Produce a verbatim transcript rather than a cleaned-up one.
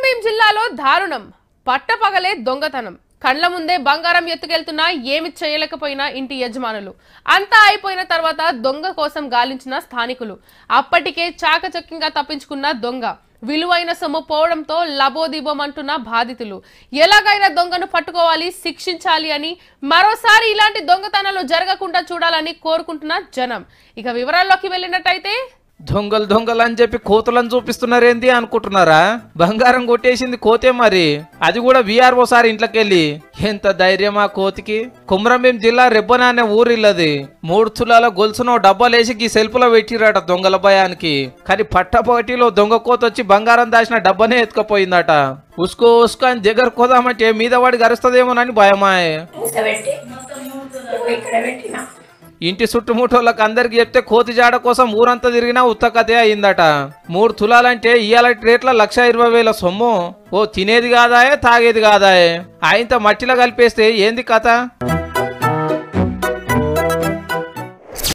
కొమరంభీం జిల్లాలో దారుణం పట్టపగలే దొంగతనం కండ్ల ముందే బంగారం ఎత్తుకెళ్తున్నా ఏమి చేయలేకపోయినా ఇంటి యజమానులు అంతా అయిపోయిన తర్వాత దొంగ కోసం గాలించిన స్థానికులు అప్పటికే చాకచక్యంగా తప్పించుకున్న దొంగ విలువైన సొమ్ము పోవడంతో లబోదిబోమంటున్న బాధితులు ఎలాగైనా దొంగను పట్టుకోవాలి శిక్షించాలి అని మరోసారి ఇలాంటి దొంగతనాలు జరగకుండా చూడాలని కోరుకుంటున్న జనం ఇక వివరాల్లోకి వెళ్ళినట్టయితే దొంగలు దొంగలు అని చెప్పి కోతులను చూపిస్తున్నారేంది అనుకుంటున్నారా? బంగారం కొట్టేసింది కోతే మరి, అది కూడా విఆర్ఓ సార్ ఇంట్లోకి వెళ్ళి. ఎంత ధైర్యమా కోతికి! కొమరంభీం జిల్లా రెబ్బన అనే ఊరిల్లది. మూడు తులాల గొలుసును డబ్బాలేసి ఈ సెల్ఫ్లో పెట్టిరట దొంగల భయానికి. కానీ పట్టపగటిలో దొంగ కోత వచ్చి బంగారం దాచిన డబ్బానే ఎత్తుకపోయిందట. ఉసుకో ఉసుకో అని దగ్గర కోదామంటే మీద వాడి గరుస్తుందేమోనని భయమాయే. ఇంటి చుట్టుముట్టోళ్ళకి అందరికి చెప్తే కోతి జాడ కోసం ఊరంతా తిరిగినా ఉత్తకతే అయిందట. మూడు తులాలంటే ఇవాళ రేట్ల లక్ష ఇరవై వేల సొమ్ము. ఓ తినేది కాదాయే తాగేది కాదాయే, ఆయనతో మట్టిలో కలిపేస్తే ఏంది కథ?